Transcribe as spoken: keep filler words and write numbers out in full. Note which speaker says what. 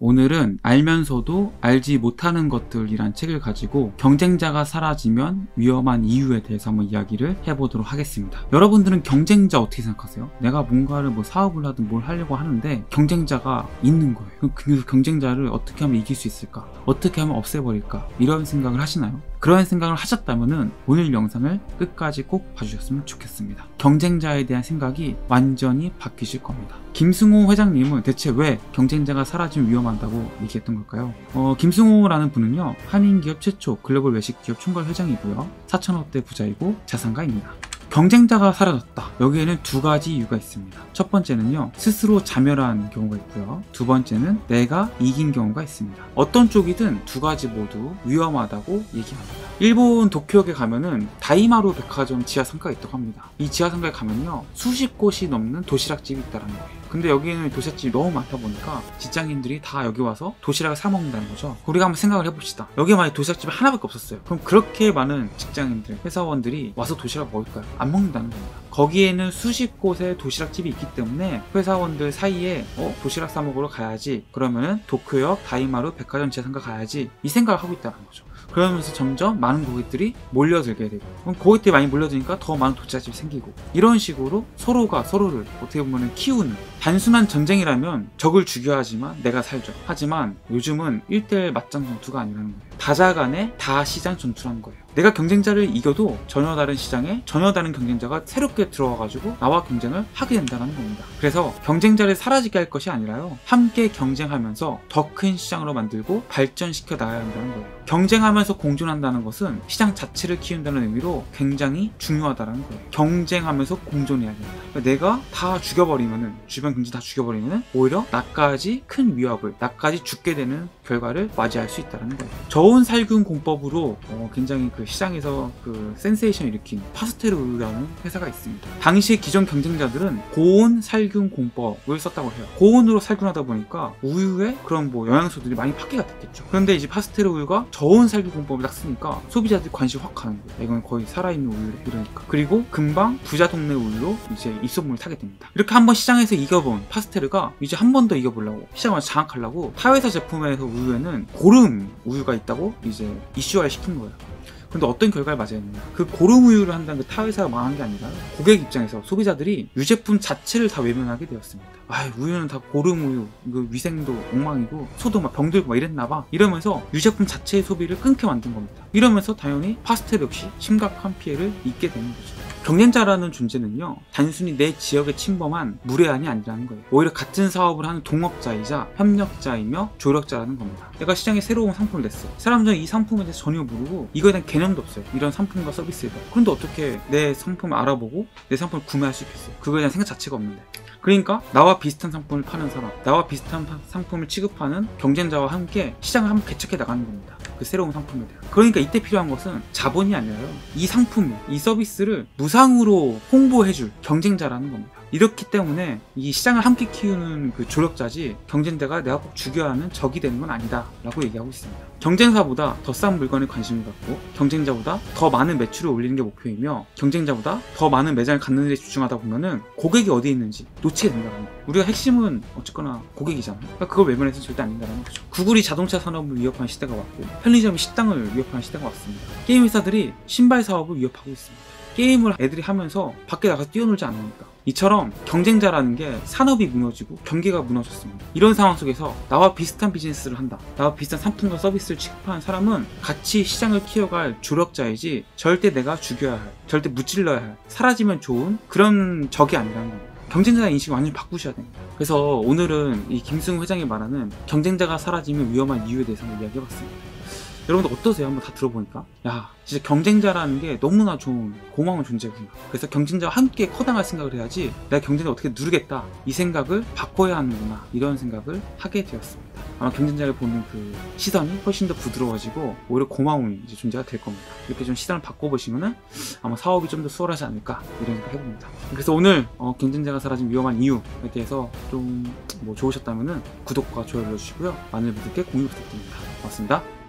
Speaker 1: 오늘은 알면서도 알지 못하는 것들이란 책을 가지고 경쟁자가 사라지면 위험한 이유에 대해서 한번 이야기를 해보도록 하겠습니다. 여러분들은 경쟁자 어떻게 생각하세요? 내가 뭔가를 뭐 사업을 하든 뭘 하려고 하는데 경쟁자가 있는 거예요. 그럼 그 경쟁자를 어떻게 하면 이길 수 있을까? 어떻게 하면 없애버릴까? 이런 생각을 하시나요? 그런 생각을 하셨다면 오늘 영상을 끝까지 꼭 봐주셨으면 좋겠습니다. 경쟁자에 대한 생각이 완전히 바뀌실 겁니다. 김승호 회장님은 대체 왜 경쟁자가 사라지면 위험하다고 얘기했던 걸까요? 어, 김승호라는 분은요, 한인기업 최초 글로벌 외식기업 총괄 회장이고요, 사천억대 부자이고 자산가입니다. 경쟁자가 사라졌다. 여기에는 두 가지 이유가 있습니다. 첫 번째는요, 스스로 자멸한 경우가 있고요. 두 번째는 내가 이긴 경우가 있습니다. 어떤 쪽이든 두 가지 모두 위험하다고 얘기합니다. 일본 도쿄역에 가면은 다이마루 백화점 지하상가가 있다고 합니다. 이 지하상가에 가면요, 수십 곳이 넘는 도시락집이 있다는 거예요. 근데 여기는 도시락집이 너무 많다 보니까 직장인들이 다 여기 와서 도시락을 사 먹는다는 거죠. 우리가 한번 생각을 해봅시다. 여기 만약에 도시락집이 하나밖에 없었어요. 그럼 그렇게 많은 직장인들, 회사원들이 와서 도시락 먹을까요? 안 먹는다는 겁니다. 거기에는 수십 곳의 도시락집이 있기 때문에 회사원들 사이에 어? 도시락 사 먹으러 가야지, 그러면은 도쿄역 다이마루 백화점 지하상가 가야지, 이 생각을 하고 있다는 거죠. 그러면서 점점 많은 고객들이 몰려들게 되고, 그럼 고객들이 많이 몰려드니까 더 많은 도시락집이 생기고, 이런 식으로 서로가 서로를 어떻게 보면 키우는, 단순한 전쟁이라면 적을 죽여야 하지만 내가 살죠. 하지만 요즘은 일 대일 맞짱 전투가 아니라는 거예요. 다자간의 다시장 전투라는 거예요. 내가 경쟁자를 이겨도 전혀 다른 시장에 전혀 다른 경쟁자가 새롭게 들어와가지고 나와 경쟁을 하게 된다는 겁니다. 그래서 경쟁자를 사라지게 할 것이 아니라요, 함께 경쟁하면서 더 큰 시장으로 만들고 발전시켜 나가야 한다는 거예요. 경쟁하면서 공존한다는 것은 시장 자체를 키운다는 의미로 굉장히 중요하다는 거예요. 경쟁하면서 공존해야 된다. 그러니까 내가 다 죽여버리면은, 주변 경쟁 다 죽여버리면은 오히려 나까지 큰 위협을, 나까지 죽게 되는 결과를 맞이할 수 있다는 거예요. 저온 살균 공법으로 어, 굉장히 그 시장에서 그 센세이션 일으킨 파스테르 우유라는 회사가 있습니다. 당시 기존 경쟁자들은 고온 살균 공법을 썼다고 해요. 고온으로 살균하다 보니까 우유에 그런 뭐 영양소들이 많이 파괴가 됐겠죠. 그런데 이제 파스테르 우유가 저온 살균 공법을 딱 쓰니까 소비자들이 관심이 확 가는 거예요. 이건 거의 살아있는 우유래, 이러니까. 그리고 금방 부자 동네 우유로 이제 입소문을 타게 됩니다. 이렇게 한번 시장에서 이겨본 파스테르가 이제 한 번 더 이겨보려고, 시장을 장악하려고 타회사 제품에서 우유에는 고름 우유가 있다고 이제 이슈화를 시킨 거예요. 근데 어떤 결과를 맞이했느냐, 그 고름 우유를 한다는 그 타회사가 망한 게 아니라 고객 입장에서 소비자들이 유제품 자체를 다 외면하게 되었습니다. 아, 우유는 다 고름 우유, 그 위생도 엉망이고 소도 막 병들고 막 이랬나봐, 이러면서 유제품 자체의 소비를 끊게 만든 겁니다. 이러면서 당연히 파스텔 역시 심각한 피해를 입게 되는 거죠. 경쟁자라는 존재는요, 단순히 내 지역에 침범한 무례한이 아니라는 거예요. 오히려 같은 사업을 하는 동업자이자 협력자이며 조력자라는 겁니다. 내가 시장에 새로운 상품을 냈어. 사람들은 이 상품에 대해서 전혀 모르고 이거에 대한 개념도 없어요. 이런 상품과 서비스에 대해. 그런데 어떻게 내 상품을 알아보고 내 상품을 구매할 수 있겠어요? 그거에 대한 생각 자체가 없는데. 그러니까 나와 비슷한 상품을 파는 사람, 나와 비슷한 상품을 취급하는 경쟁자와 함께 시장을 한번 개척해 나가는 겁니다. 그 새로운 상품에 대한. 그러니까 이때 필요한 것은 자본이 아니라요, 이 상품을, 이 서비스를 무상으로 홍보해줄 경쟁자라는 겁니다. 이렇기 때문에 이 시장을 함께 키우는 그 조력자지, 경쟁자가 내가 꼭 죽여야 하는 적이 되는 건 아니다 라고 얘기하고 있습니다. 경쟁사보다 더 싼 물건에 관심을 갖고, 경쟁자보다 더 많은 매출을 올리는 게 목표이며, 경쟁자보다 더 많은 매장을 갖는 데 집중하다 보면은 고객이 어디에 있는지 놓치게 된다는 거예요. 우리가 핵심은 어쨌거나 고객이잖아요. 그러니까 그걸 외면해서는 절대 안 된다는 거죠. 구글이 자동차 산업을 위협하는 시대가 왔고, 편의점이 식당을 위협하는 시대가 왔습니다. 게임 회사들이 신발 사업을 위협하고 있습니다. 게임을 애들이 하면서 밖에 나가서 뛰어놀지 않으니까. 이처럼 경쟁자라는 게 산업이 무너지고 경기가 무너졌습니다. 이런 상황 속에서 나와 비슷한 비즈니스를 한다, 나와 비슷한 상품과 서비스를 취급하는 사람은 같이 시장을 키워갈 조력자이지 절대 내가 죽여야 할, 절대 무찔러야 할, 사라지면 좋은 그런 적이 아니라는 겁니다. 경쟁자의 인식을 완전히 바꾸셔야 됩니다. 그래서 오늘은 이 김승호 회장이 말하는 경쟁자가 사라지면 위험한 이유에 대해서 이야기해봤습니다. 여러분들 어떠세요? 한번 다 들어보니까, 야, 진짜 경쟁자라는 게 너무나 좋은 고마운 존재구나. 그래서 경쟁자와 함께 커나갈 생각을 해야지 내가 경쟁자 어떻게 누르겠다, 이 생각을 바꿔야 하는구나, 이런 생각을 하게 되었습니다. 아마 경쟁자를 보는 그 시선이 훨씬 더 부드러워지고 오히려 고마운 이제 존재가 될 겁니다. 이렇게 좀 시선을 바꿔보시면은 아마 사업이 좀 더 수월하지 않을까, 이런 생각 해봅니다. 그래서 오늘 어, 경쟁자가 사라진 위험한 이유에 대해서 좀 뭐 좋으셨다면은 구독과 좋아요 눌러주시고요, 많은 분들께 공유 부탁드립니다. 고맙습니다.